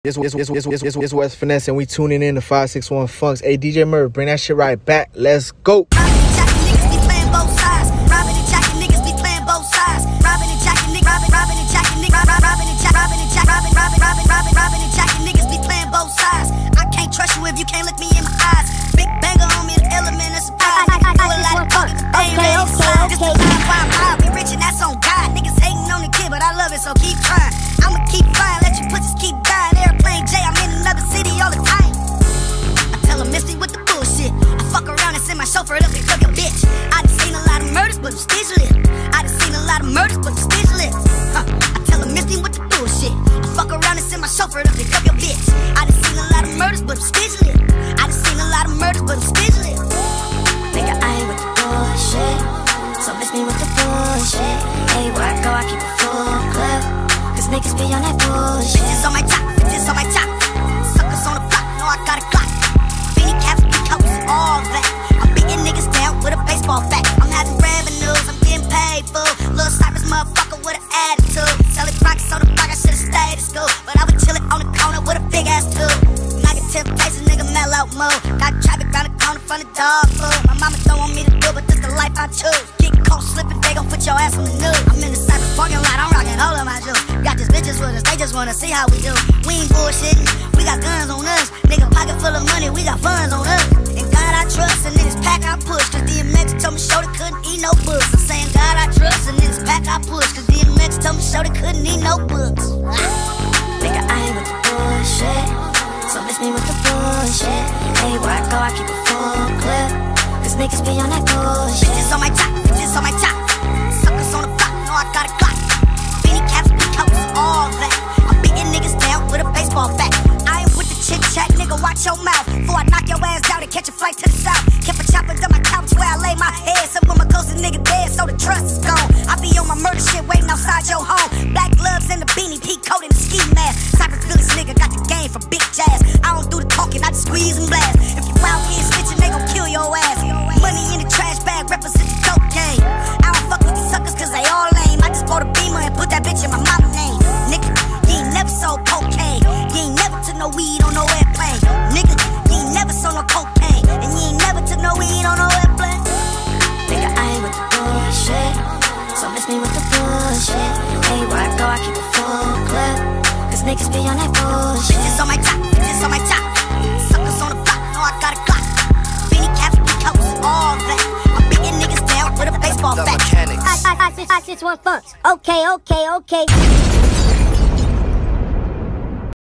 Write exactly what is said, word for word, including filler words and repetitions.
This this this this this this West Finesse, and we tuning in to five six one Funks. Hey, D J Merv, bring that shit right back. Let's go. Robbing and jacking niggas be playing both sides. Robbing and jacking niggas be playing both sides. Robbing and jacking niggas, robbing, robbing and jacking niggas, robbing and jack, robbing and jack, robbing, robbing, robbing, robbing, robbing and jacking niggas be playing both sides. I can't trust you if you can't look me in my eyes. Big banger on me, the element of surprise. Do a lot of talking, but they ain't ready to slide. This the time why I'm out, be rich and that's on God. Niggas hating on the kid, but I love it, so keep trying. I'ma keep flying, let you pussies keep dying. Airplane J, I'm in another city all the time. I tell them miss me with the bullshit. I fuck around and send my chauffeur up and fuck your bitch. I done seen a lot of murders, but I'm speechless. I done seen a lot of murders, but I'm speechless. Huh. I tell them miss me with the bullshit. I fuck around and send my chauffeur up and fuck your bitch. I done seen a lot of murders, but I'm speechless. I done seen a lot of murders, but I'm speechless. Nigga, I ain't with the bullshit, so miss me with the bullshit. Hey, where I go, I keep a full clip, cause niggas be on that bullshit. Bitches on my top, bitches on my top. Suckers on the block, know I got a clock. Beanie caps, big coats, all that. I'm beating niggas down with a baseball bat. I'm having revenues, I'm getting paid for. Little Cypress motherfucker with an attitude. Selling rocks on the block, I should've stayed at school, but I would chill it on the corner with a big ass tube. Negative taste, a nigga mellow out mode. Got traffic round the corner from the dog food. My mama don't want me to do, but this the life I choose. Get caught slipping, they gon' put your ass on the news. I'm in the Cypress parking lot, I'm rocking all of my juice. Got these bitches with us, they just wanna see how we do. We ain't bullshitting, we got guns on us. Nigga pocket full of money, we got funds on us. And God I trust, and in this pack I push, cause D M X told me show they couldn't eat no books. I'm saying God I trust, and in this pack I push, cause D M X told me show they couldn't eat no books. Nigga, I ain't with the bullshit, so miss me with the bullshit. Hey, where I go, I keep a full clip, cause niggas be on that bullshit. Bitches on my top, bitches on my top. Suckers on the block, know I got a clock. Beanie caps, big coats, all that. I'm beating niggas down with a baseball bat. I ain't with the chit chat, nigga, watch your mouth, before I knock your ass down and catch a flight to the south. Kept a chopper to my couch where I lay my head. Some of my closest nigga dead, so the trust is gone. I be on my murder shit waiting outside your home. Black gloves and the beanie, peak coat and the ski mask. Cypress Village nigga got the game from Big Jazz. I don't do the talking, I just squeeze and blast. If you out here snitching, they gon' kill your ass. Money in the trash bag represent the dope game. I don't fuck with these suckers cause they all lame. I just bought a Beamer and put that bitch in my mama name. Nigga, you ain't never sold cocaine. You ain't never took no weed on no airplane. Nigga, you ain't never sold no cocaine. And you ain't never took no weed on no airplane. Nigga, I ain't with the bullshit, so miss me with the bullshit. Hey, where I go, I keep a full clip, cause niggas be on that bullshit. Bitches on my top, bitches on my top. Suckers on the block, know I got a clock. Beanie caps, big coats, all that. I'm beating niggas down with a baseball bat. five six one Funks. Okay, okay, okay.